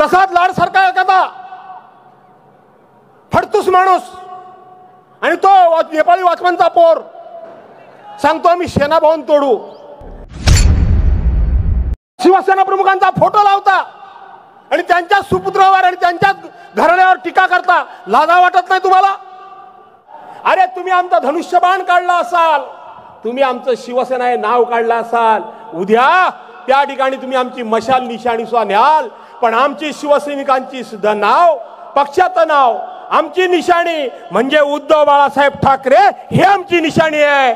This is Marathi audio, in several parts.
प्रसाद लाड सारखा एखादा फडतूस माणूस आणि तो नेपाळी वॉचमनचा पोर सांगतो आम्ही सेना भवन तोडू, शिवसेना प्रमुखांचा फोटो लावता आणि त्यांच्या सुपुत्रावर आणि त्यांच्या घराण्यावर टीका करता, लाजा वाटत नाही तुम्हाला? अरे तुम्ही आमचा धनुष्यबाण काढला असाल, तुम्ही आमचं शिवसेना हे नाव काढलं असाल, उद्या त्या ठिकाणी तुम्ही आमची मशाल निशाणी सुद्धा न्याल, पण आमची शिवसैनिकांची सुद्धा नाव, पक्षाचं नाव, आमची निशाणी म्हणजे उद्धव बाळासाहेब ठाकरे हे आमची निशाणी आहे.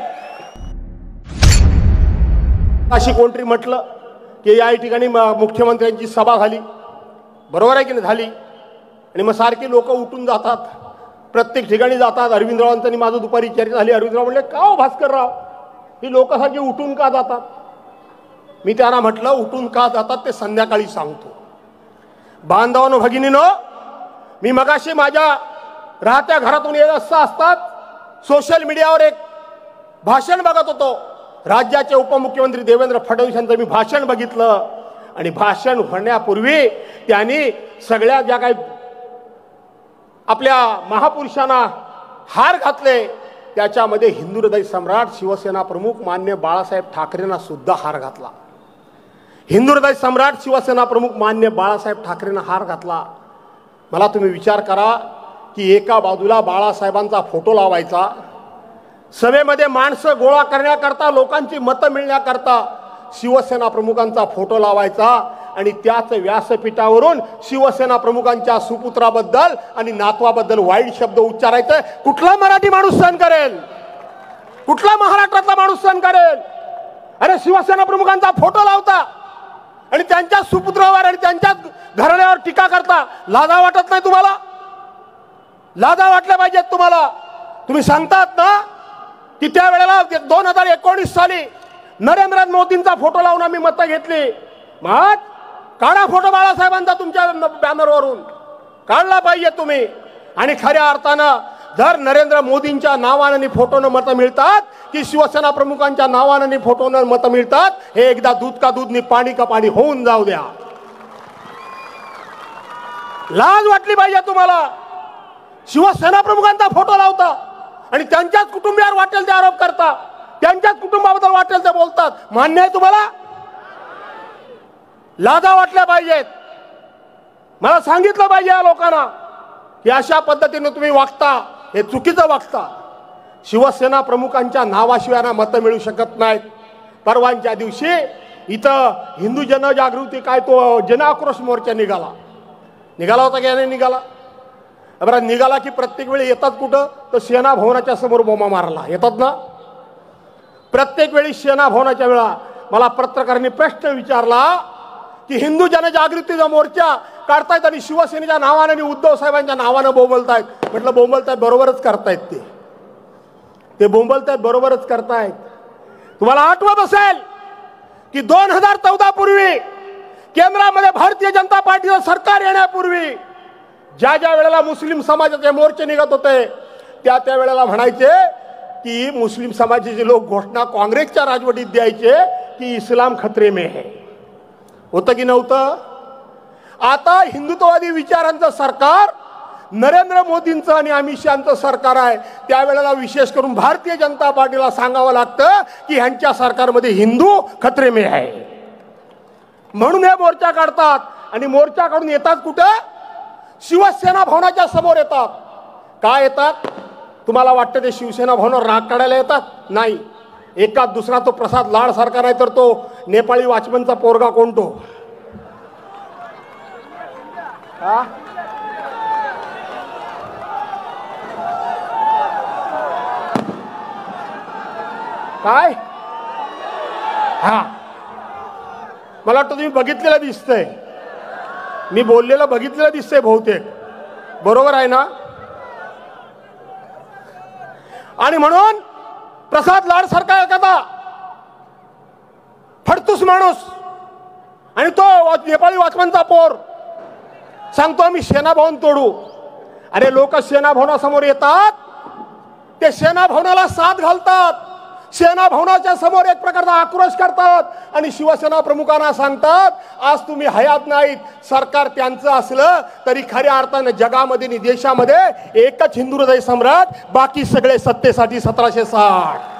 अशी कोणतरी म्हटलं की या ठिकाणी मुख्यमंत्र्यांची सभा झाली, बरोबर आहे की नाही झाली, आणि मग सारखी लोक उठून जातात, प्रत्येक ठिकाणी जातात. अरविंदरावांनी माझं दुपारी चर्चा झाली, अरविंदराव म्हणले का हो भास्करराव, ही लोक सारखी उठून का जातात? मी त्यांना म्हटलं उठून का जातात ते संध्याकाळी सांगतो. बांधवांनो भगिनीनो, मी मगाशी माझ्या राहत्या घरातून येत असतात सोशल मीडियावर एक भाषण बघत होतो. राज्याचे उपमुख्यमंत्री देवेंद्र फडणवीस यांचं मी भाषण बघितलं आणि भाषण होण्यापूर्वी त्यांनी सगळ्या ज्या काही आपल्या महापुरुषांना हार घातले त्याच्यामध्ये हिंदू हृदय सम्राट शिवसेना प्रमुख मान्य बाळासाहेब ठाकरेंना सुद्धा हार घातला. हिंदू हृदय सम्राट शिवसेना प्रमुख मान्य बाळासाहेब ठाकरेंना हार घातला. मला तुम्ही विचार करा की एका बाजूला बाळासाहेबांचा फोटो लावायचा, सभेमध्ये माणसं गोळा करण्याकरता, लोकांची मतं मिळण्याकरता शिवसेना प्रमुखांचा फोटो लावायचा आणि त्याच व्यासपीठावरून शिवसेना प्रमुखांच्या सुपुत्राबद्दल आणि नातवाबद्दल वाईट शब्द उच्चारायचे. कुठला मराठी माणूस सहन करेल? कुठला महाराष्ट्रातला माणूस सहन करेल? अरे शिवसेना प्रमुखांचा फोटो लावता आणि त्यांच्या सुपुत्रावर आणि त्यांच्या घराण्यावर टीका करता, लाजा वाटत नाही तुम्हाला? लाजा वाटल्या पाहिजेत तुम्हाला. तुम्ही सांगतात ना की त्यावेळेला 2019 साली नरेंद्र मोदींचा फोटो लावून आम्ही मतं घेतली. मग काढा फोटो बाळासाहेबांचा तुमच्या बॅनरवरून, काढला पाहिजे तुम्ही. आणि खऱ्या अर्थानं जर नरेंद्र मोदींच्या नावाने फोटोनं मतं मिळतात की शिवसेना प्रमुखांच्या नावाने फोटोनं मतं मिळतात, हे एकदा दूध का दूध नि पाणी का पाणी होऊन जाऊ द्या. लाज वाटली पाहिजे तुम्हाला. शिवसेना प्रमुखांचा फोटो लावता आणि त्यांच्याच कुटुंबियावर वाटेल ते आरोप करता, त्यांच्याच कुटुंबाबद्दल वाटेल ते बोलतात. मान्य आहे तुम्हाला? लाजा वाटल्या पाहिजेत. मला सांगितलं पाहिजे या लोकांना की अशा पद्धतीने तुम्ही वागता, हे चुकीचं वागता. शिवसेना प्रमुखांच्या नावाशिवाय मतं मिळू शकत नाहीत. परवांच्या दिवशी इथं हिंदू जनजागृती काय तो जनआक्रोश मोर्चा निघाला होता की नाही निघाला? बरं, निघाला की प्रत्येक वेळी येतात कुठं? तर सेना भवनाच्या समोर बोमा मारला येतात ना. प्रत्येक वेळी सेना भवनाच्या वेळा मला पत्रकारांनी प्रश्न विचारला की हिंदू जनजागृतीचा मोर्चा काढतायत आणि शिवसेनेच्या नावाने आणि उद्धव साहेबांच्या नावाने बोंबलतायत. म्हटलं बोंबलतायत बरोबरच करतायत, ते बोंबलतायत बरोबरच करतायत. तुम्हाला आठवत असेल की 2014 पूर्वी केंद्रामध्ये भारतीय जनता पार्टीचं सरकार येण्यापूर्वी ज्या वेळेला मुस्लिम समाजाचे मोर्चे निघत होते त्या वेळेला म्हणायचे की मुस्लिम समाजाचे लोक घोषणा काँग्रेसच्या राजवटीत द्यायचे की इस्लाम खतरे में है. होतं की नव्हतं? आता हिंदुत्ववादी विचारांचं सरकार नरेंद्र मोदींचं आणि अमित शहांचं सरकार आहे. त्यावेळेला विशेष करून भारतीय जनता पार्टीला सांगावं लागतं की ह्यांच्या सरकारमध्ये हिंदू खतरे में आहे. म्हणून हे मोर्चा काढतात आणि मोर्चा काढून येतात कुठं? शिवसेना भवनाच्या समोर येतात. काय येतात? तुम्हाला वाटतं ते शिवसेना भवनावर राग काढायला येतात? नाही. एकाच दुसरा तो प्रसाद लाड सारखा नाही तर तो नेपाळी वॉचमनचा पोरगा कोण तो? काय? हा, मला वाटतं तुम्ही बघितलेलं दिसतंय, मी बोललेलं बघितलेलं दिसतंय बहुतेक, बरोबर आहे ना? आणि म्हणून प्रसाद लाड सारखा एखादा फडतूस माणूस आणि तो नेपाळी वॉचमनचा पोर सांगतो आम्ही सेना भवन तोडू. अरे लोक सेना भवनासमोर येतात, ते सेना भवनाला साथ घालतात, सेना भवनाच्या समोर एक प्रकारचा आक्रोश करतात आणि शिवसेना प्रमुखांना सांगतात आज तुम्ही हयात नाहीत. सरकार त्यांचं असलं तरी खऱ्या अर्थाने जगामध्ये आणि देशामध्ये एकच हिंदू हृदय सम्राट, बाकी सगळे सत्तेसाठी 1760.